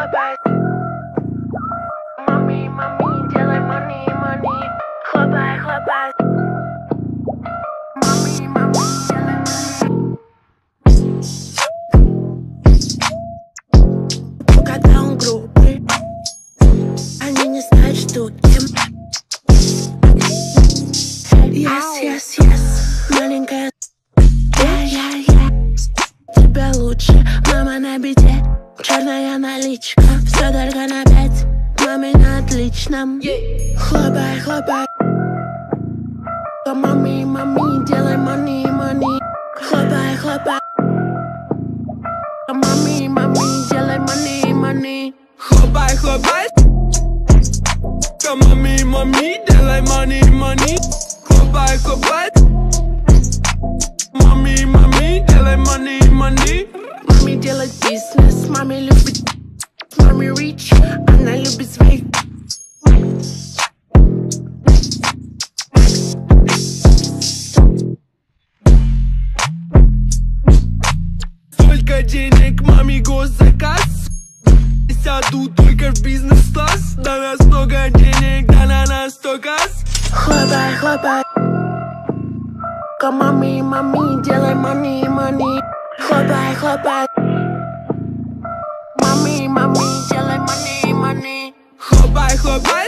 хлопай. Мами, мами, делай money, money. Хлопай, хлопай. Мами, мами, делай money. Когда он грубый, они не знают, что кем. Yes, yes, yes, маленькая. Тебя лучше, мама на бите. Черная наличка, все только на 5. Маме на отличном. Хлопай, хлопай. Мами, мами, делай money, money. Хлопай, хлопай. Мами, мами, делай money, money. Хлопай, хлопай. Мами, мами, делай money, money. Хлопай, хлопай. Мами, мами, делай money, money. Мами делает бизнес, маме любит. Мами rich, она любит своих. Сколько денег, маме госзаказ. Сяду только в бизнес-класс. Да нас много денег, да на нас столько. Хлопай, хлопай. Мами, мами, делай money, money. Хлопай, хлопай. Мами, мами, делай money, money. Хлопай, хлопай.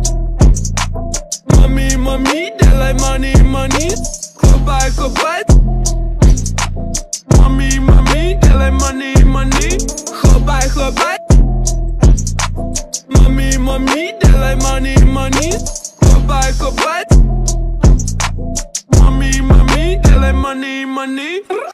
Мами, мами, делай money, money. Хлопай, хлопай. Мами, мами, делай money, money. Хлопай, хлопай. Мами, мами, делай money, money. Хлопай, хлопай. Mami, mami, делай money, money.